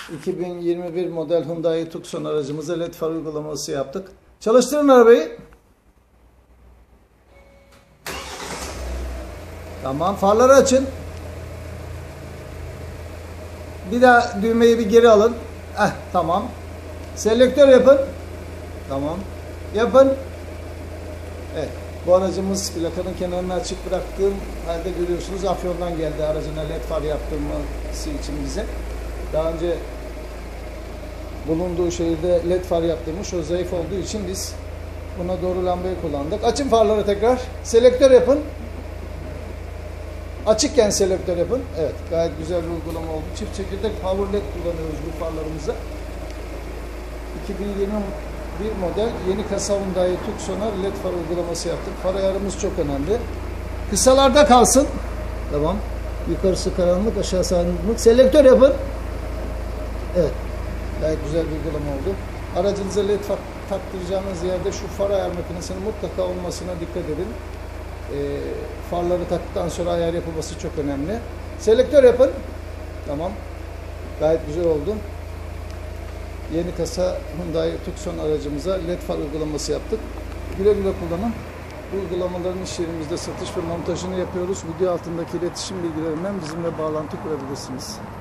2021 model Hyundai Tucson aracımıza led far uygulaması yaptık. Çalıştırın arabayı. Tamam, farları açın. Bir daha düğmeyi bir geri alın. Tamam. Selektör yapın. Tamam. Yapın. Evet. Bu aracımız plakanın kenarını açık bıraktığım halde görüyorsunuz. Afyon'dan geldi aracına led far yaptırması için bize. Daha önce bulunduğu şehirde led far yaptırmış. O zayıf olduğu için biz buna doğru lambayı kullandık. Açın farları tekrar. Selektör yapın. Açıkken selektör yapın. Evet. Gayet güzel bir uygulama oldu. Çift çekirdek power led kullanıyoruz bu farlarımıza. 2021 model yeni kasa Hyundai Tucson'a led far uygulaması yaptık. Far ayarımız çok önemli. Kısalarda kalsın. Tamam. Yukarısı karanlık, aşağısı aydınlık. Selektör yapın. Evet. Gayet güzel bir uygulama oldu. Aracınıza led far taktıracağınız yerde şu far ayar makinesinin mutlaka olmasına dikkat edin. Farları taktıktan sonra ayar yapılması çok önemli. Selektör yapın. Tamam. Gayet güzel oldu. Yeni kasa Hyundai Tucson aracımıza led far uygulaması yaptık. Güle güle kullanın. Bu uygulamaların iş yerimizde satış ve montajını yapıyoruz. Video altındaki iletişim bilgilerinden bizimle bağlantı kurabilirsiniz.